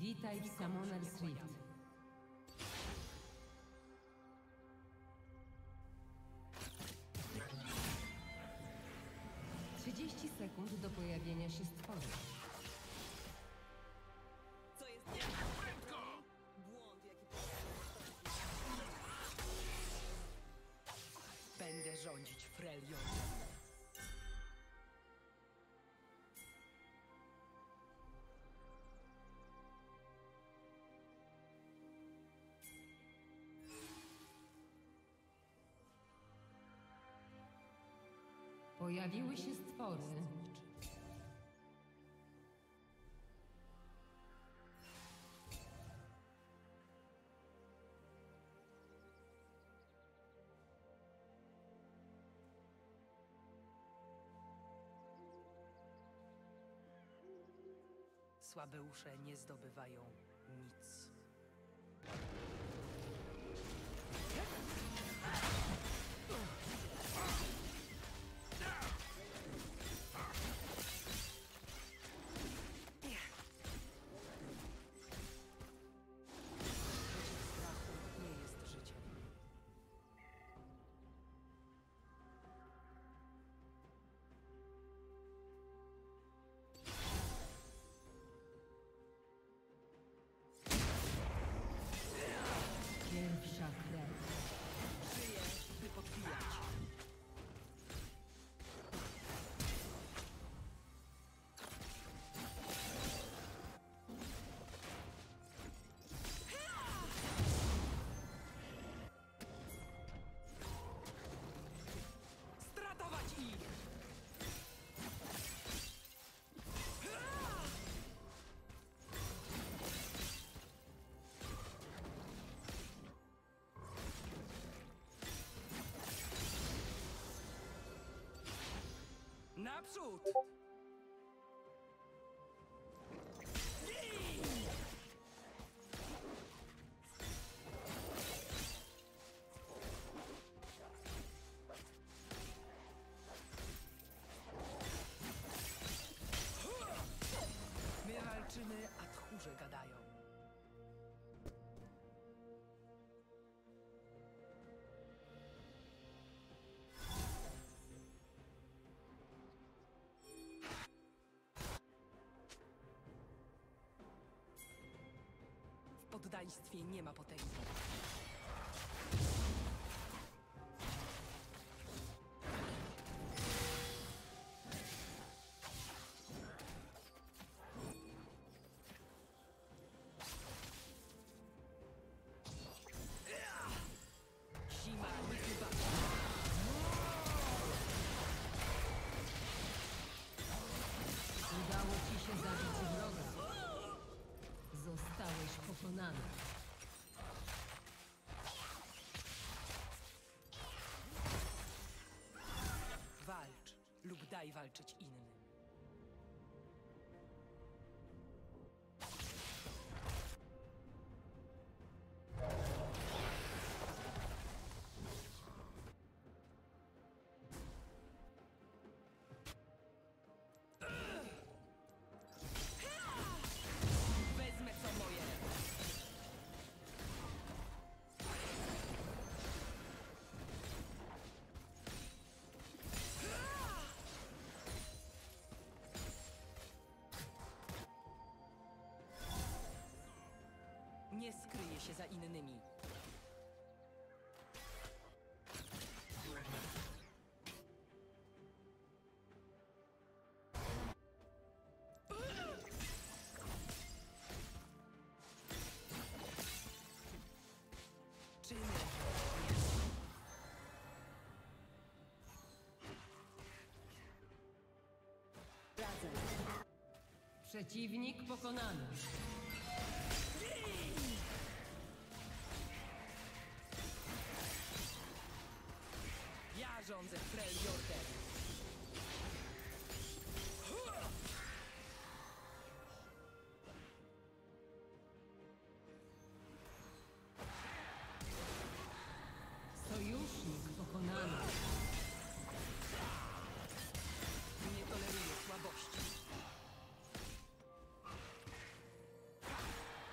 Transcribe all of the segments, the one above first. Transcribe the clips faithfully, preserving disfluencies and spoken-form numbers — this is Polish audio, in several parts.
Witaj w Summoner's Rift. trzydzieści sekund do pojawienia się stworów. Co jest nie prędko! Błąd, jaki będę rządzić Freljordem. Pojawiły się stwory. Słabe usze nie zdobywają nic. Pierwsza krew. Żyję, by podbijać. Stratować ich! Naprzód! My walczymy, a tchórze gadają. W poddaństwie nie ma potęgi. Zima nie chyba. Udało ci się zabić wroga. Zostałeś pokonany. Walcz lub daj walczyć innym. Wezmę co moje. Nie skryję się za innymi. Czyny. Razem. Przeciwnik pokonany. Ja rządzę Freljordem. Sojusznik pokonany. Nie toleruję słabości.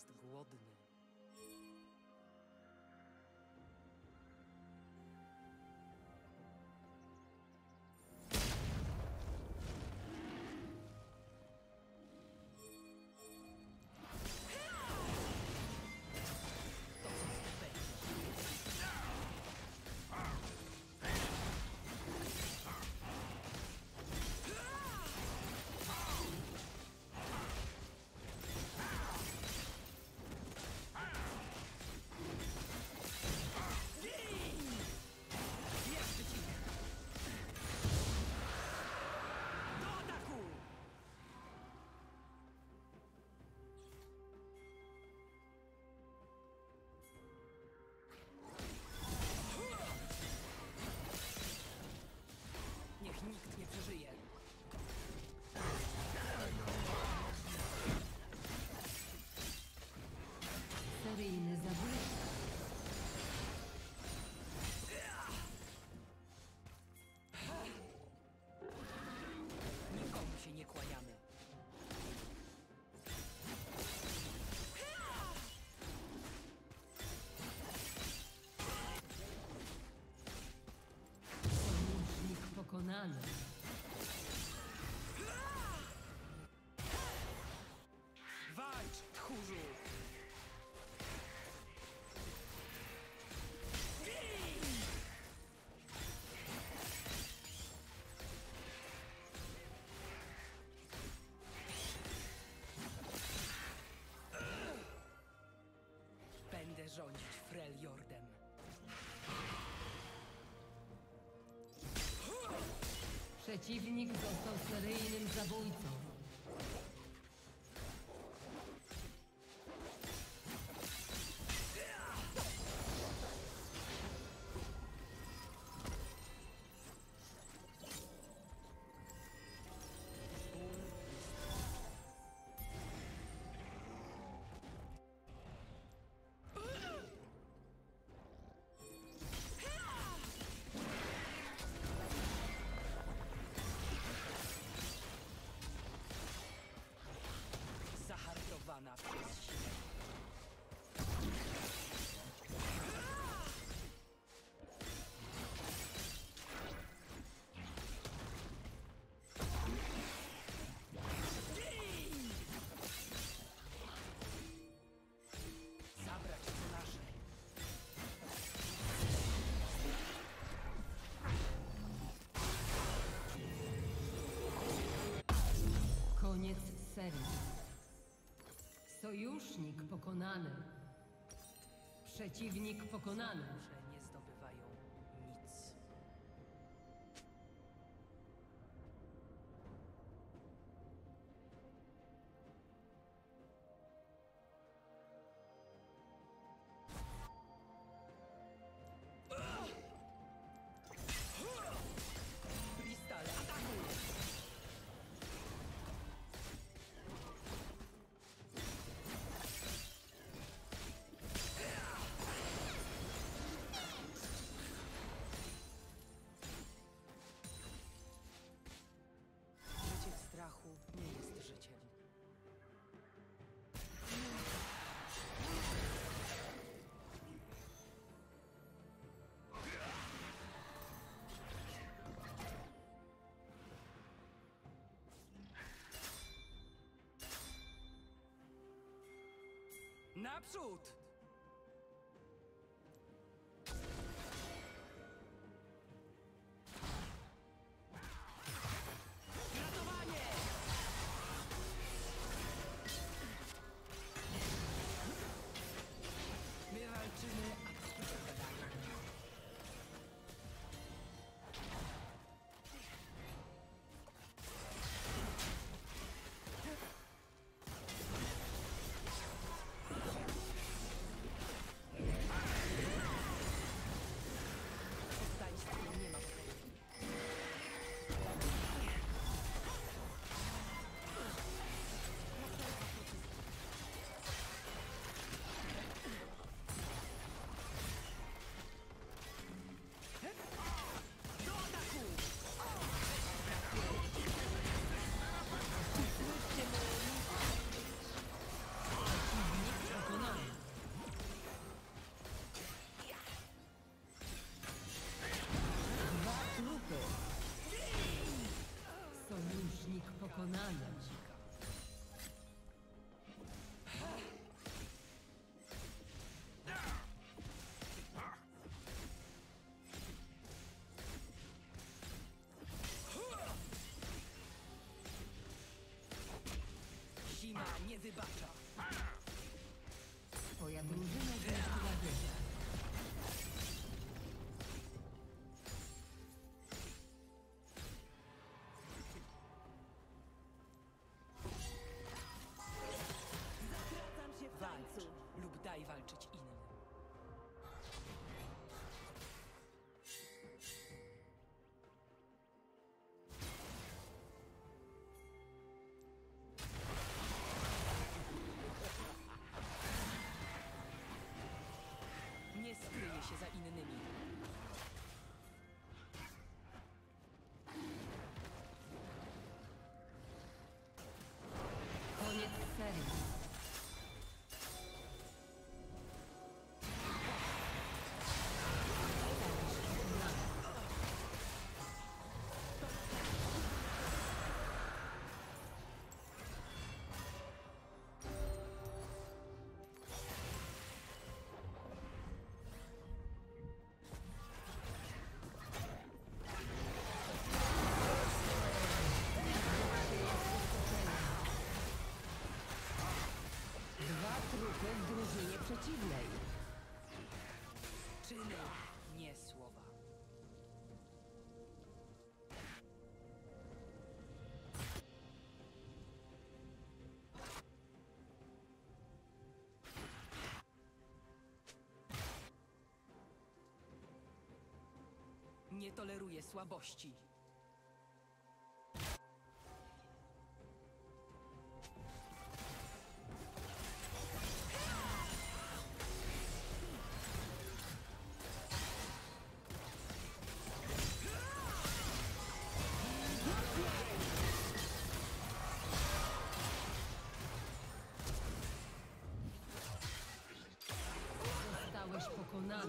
jest głodny. Niech nikt nie przeżyje. Seryjny zabójca. Nikomu się nie kłaniamy. Sojusznik pokonany. Walcz, tchórzu! Będę rządzić Freljordem. Przeciwnik został seryjnym zabójcą. Zahartowana przez siłę. Zabrać co nasze. Koniec serii. Sojusznik pokonany. Przeciwnik pokonany. Że nie zdobywają nic. Kristale, atakuj! Życie w strachu nie jest życiem. Naprzód! Ratowanie! My walczymy, a wszyscy gadają. wybacza. Twoja drużyna zniszczyła wieżę. Zakracam się w tańcu. Lub daj walczyć innym. Nie skryje się za innymi. Koniec serii. Dwa trupy w drużynie przeciwnej. Czyny, nie słowa. Nie toleruję słabości. Zostałeś pokonany.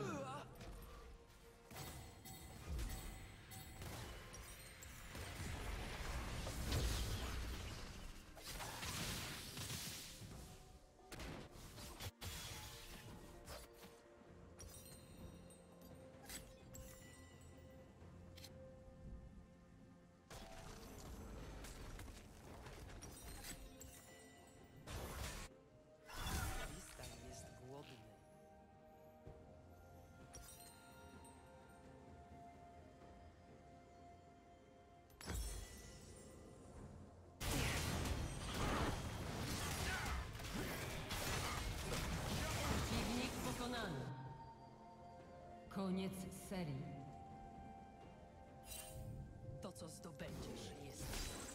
Listan jest głodny. Przeciwnik pokonany. Koniec serii. To, co zdobędziesz, jest.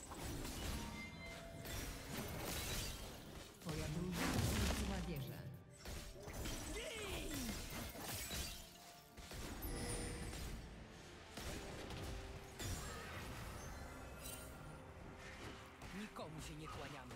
Twoja drużyna zniszczyła wieżę. Nikomu się nie kłaniamy.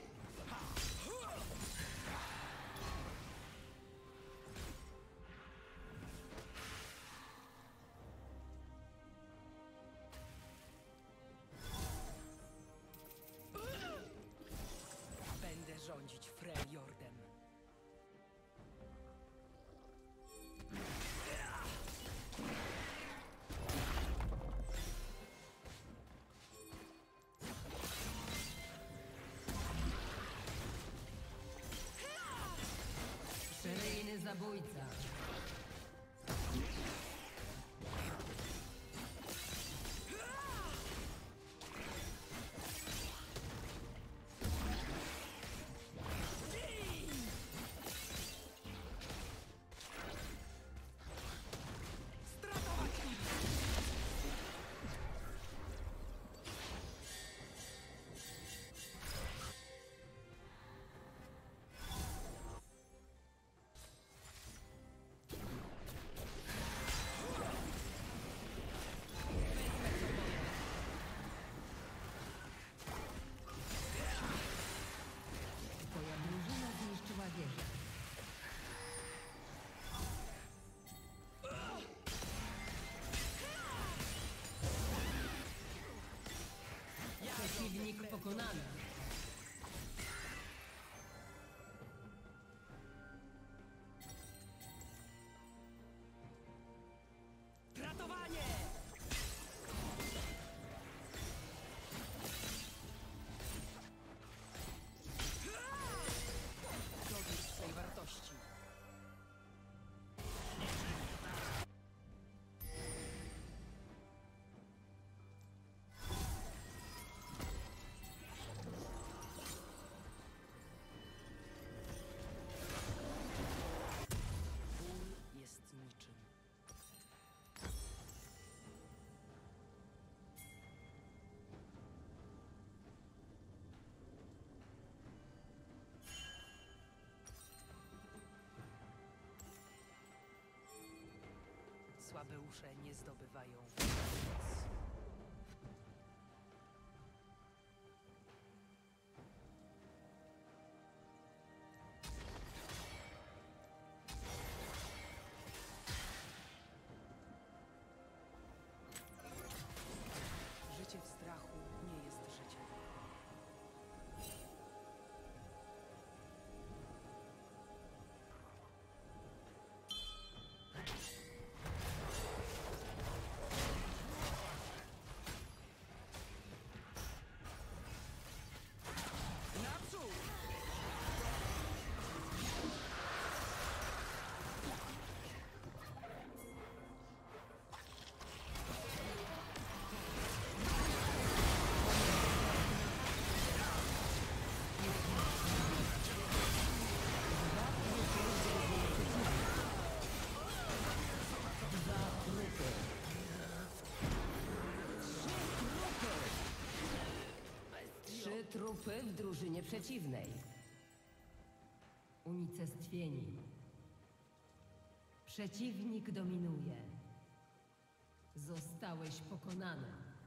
Będę rządzić Freljordem. Seryjny zabójca. Stratować ich! Twoja drużyna zniszczyła wieżę. Przeciwnik pokonany. Ratowanie! Słabeusze nie zdobywają nic. Życie w strachu nie jest życiem. Naprzód! Trzy trupy w drużynie przeciwnej. Unicestwieni. Przeciwnik dominuje. Zostałeś pokonany.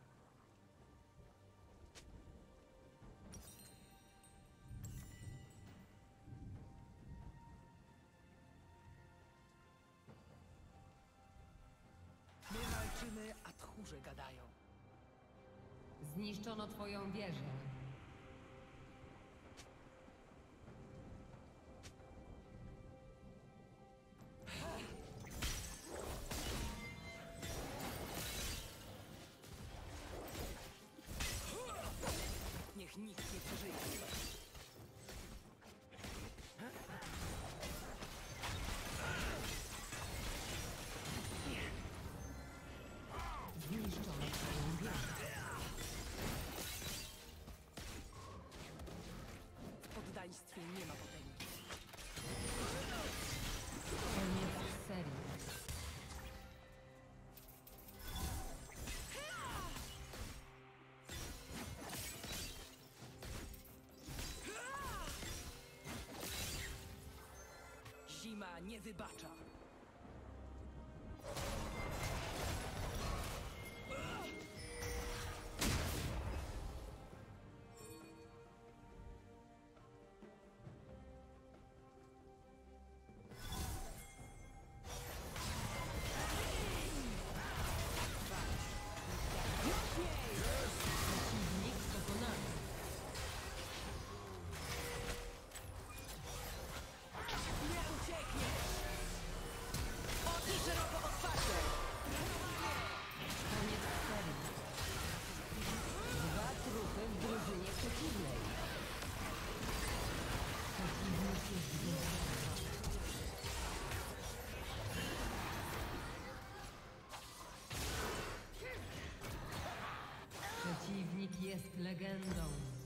My walczymy, a tchórze gadają. Zniszczono twoją wieżę. Niech nikt nie przeżyje. Zniszczono twoją wieżę. W poddaństwie nie ma potęgi. Koniec serii. Zima nie wybacza. Przeciwnik pokonany. Nie uciekniesz! Oczy szeroko otwarte! Koniec serii. Dwa trupy w drużynie przeciwnej. Przeciwnik jest zwycięzcą. Przeciwnik jest legendą.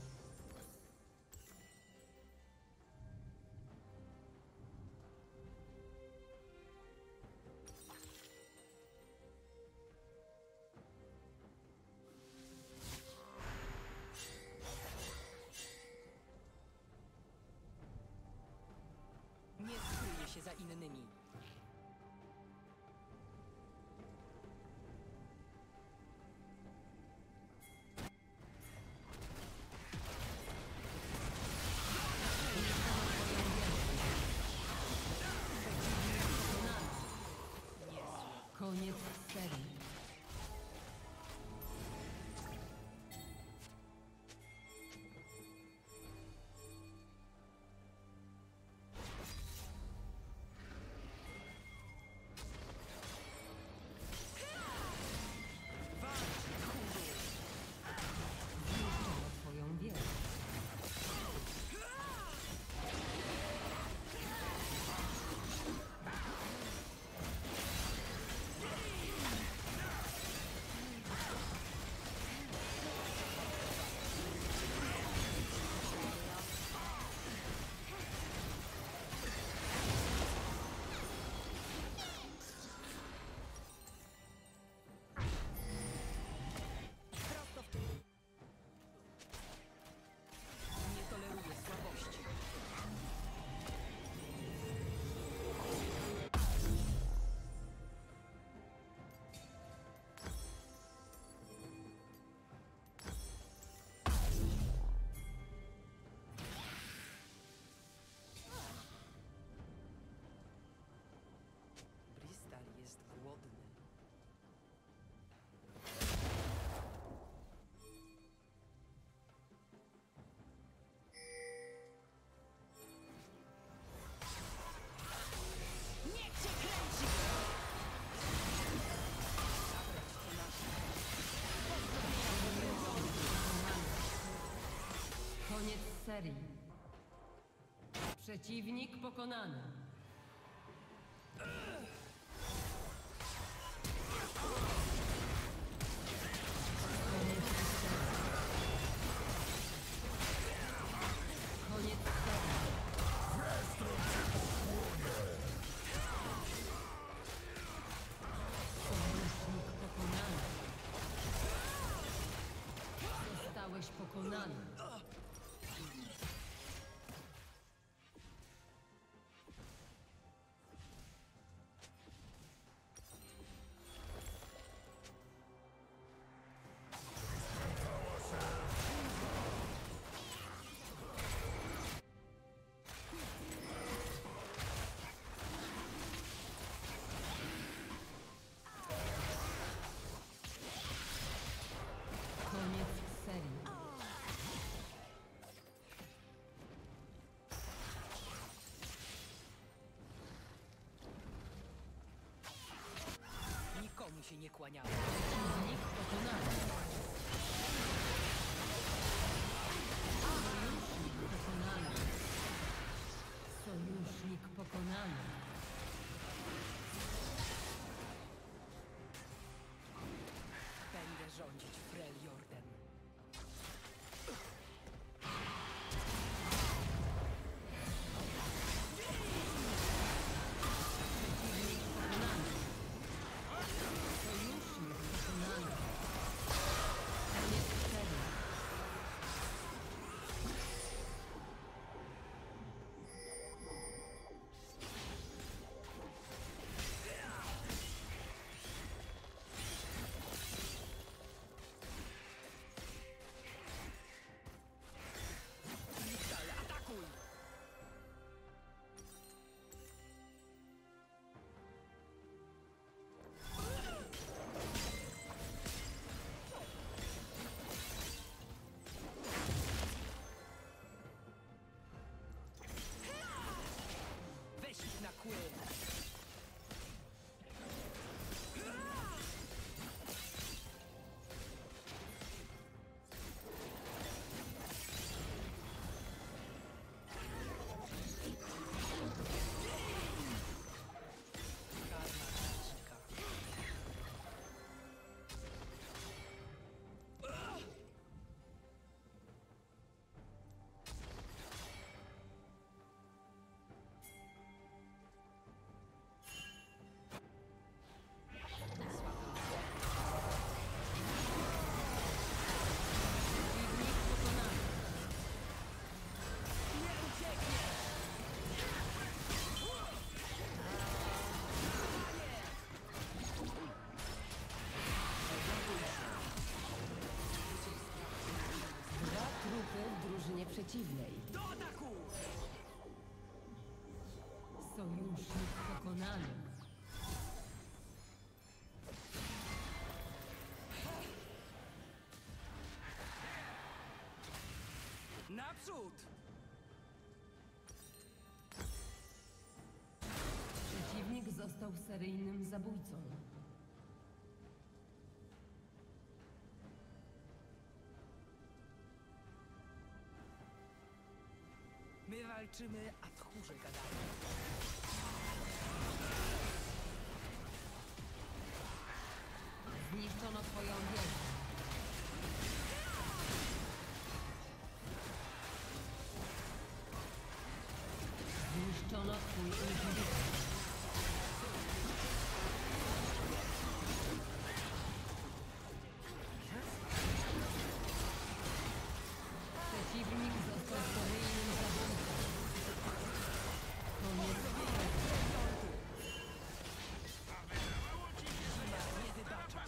Nie skryje się za innymi. Koniec serii. Zniszczono twoją wieżę. serii. Przeciwnik pokonany. Koniec serii. Sojusznik pokonany. Zostałeś pokonany. Koniec serii. Nikomu się nie kłaniałem. Przeciwnik pokonany. Sojusznik pokonany. Sojusznik pokonany. Będę rządzić Freljordem. Przeciwnik pokonany. Sojusznik pokonany. Koniec serii. Nixal, atakuj! Weź ich na kły! Karma strażnika. Przeciwnik pokonany. Nie ucieknie! Dwa trupy w drużynie przeciwnej. Do ataku! Sojusznik pokonany. Naprzód! Przeciwnik został seryjnym zabójcą. My walczymy, a tchórze gadają. Zniszczono twoją wieżę. Zniszczono twój inhibitor. Przeciwnik został seryjnym zabójcą. Koniec serii. Zima nie wybacza.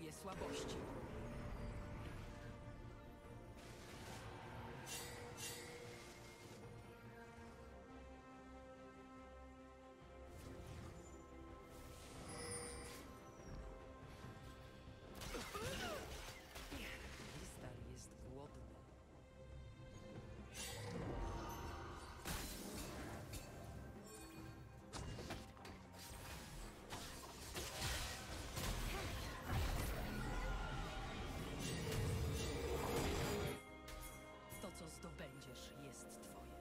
toleruje słabości. Listar jest głodny. To, co zdobędziesz, jest twoje.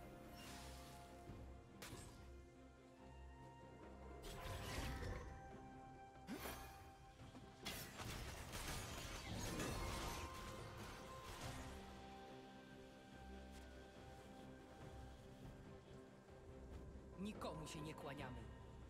Nikomu się nie kłaniamy.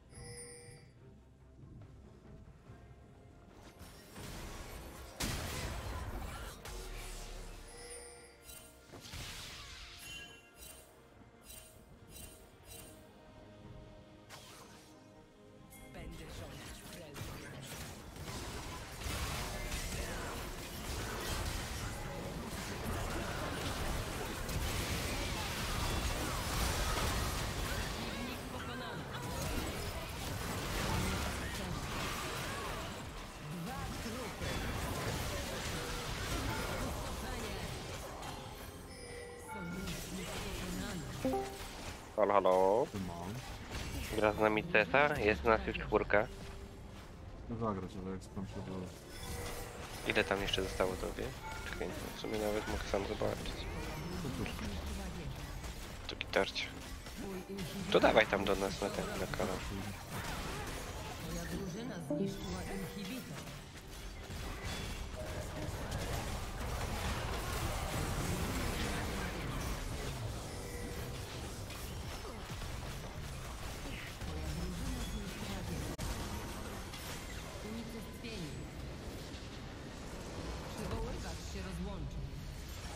Będę rządzić Freljord. Dwa trupy. Cofanie. Sojusznik pokonany. Halo, halo. Mam. Gra z nami Cesar? Jest nas już czwórka. No zagrać, ale jak tam się było. Ile tam jeszcze zostało tobie? Czekaj, w sumie nawet mogę sam zobaczyć. To cóż, To gitarcie. Twój inhibitor. To dawaj tam do nas na ten, na kanał. Twoja drużyna zniszczyła inhibitor.